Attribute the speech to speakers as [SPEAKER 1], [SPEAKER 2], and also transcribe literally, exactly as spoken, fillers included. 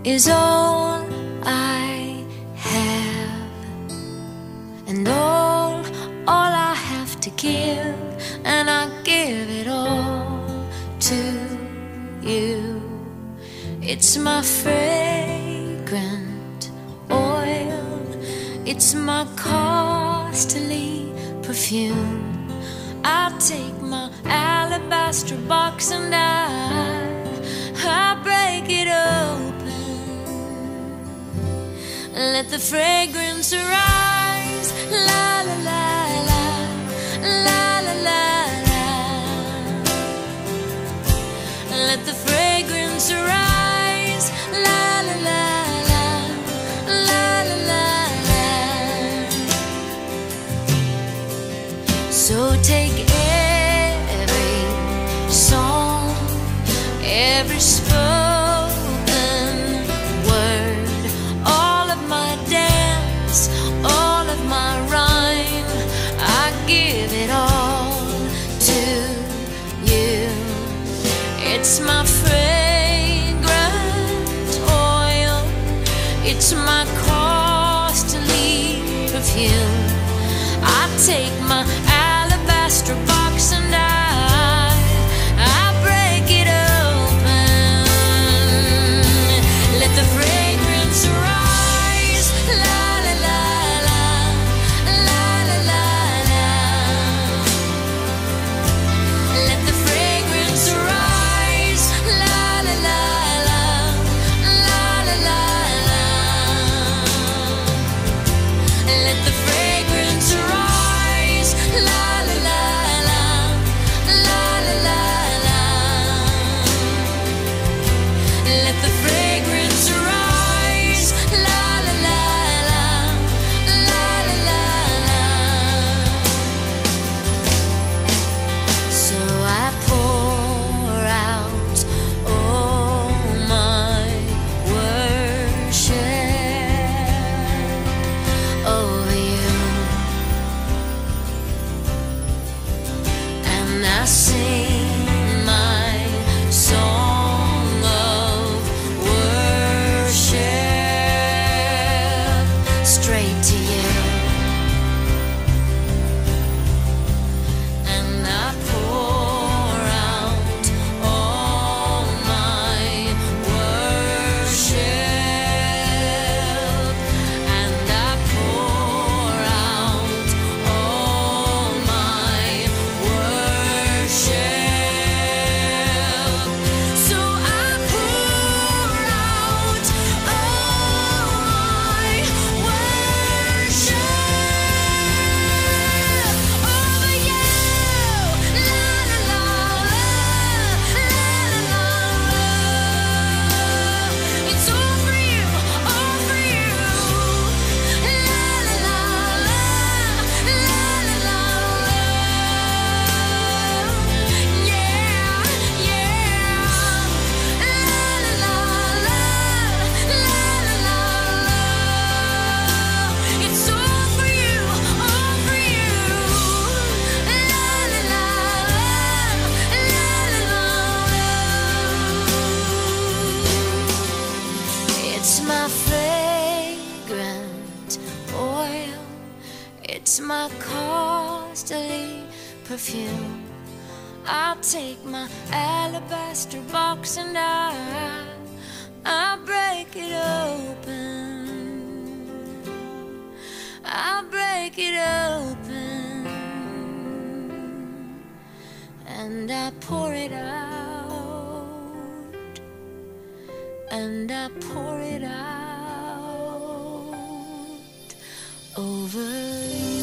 [SPEAKER 1] is all I have, and all, all I have to give, and I give it all to you. It's my fragrant oil, it's my costly perfume. I take my alabaster box and I, I break it open. Let the fragrance arise, la la la la, la la la la. Let the fragrance arise, la la la la, la la la la. So take every song, every spoken word, all of my dance, all of my rhyme, I give it all to you. It's my fragrant oil, it's my costly perfume. I take my alabaster box and I, I break it open. Let the fragrance rise, la la la la, la la la la. Let the fragrance rise, la la la la, la la la la. Let the fragrance rise, la la la la, la la la la. Let the fragrance rise, la la la la, la la la la. So I pour out all my worship over you, and I sing my song of worship straight to you, and I pour out all my worship, and I pour out all my worship. So I pour out all my worship over you. La la la la, la la la la. It's all for you, all for you. La la la la, la la la la. Yeah, yeah. La la la la, la la la la. It's all for you, all for you. La la la la, la la la la. It's my fragrant oil, it's my costly perfume. I'll take my alabaster box and I, I break it open. I break it open, and I pour it out, and I pour it out over you.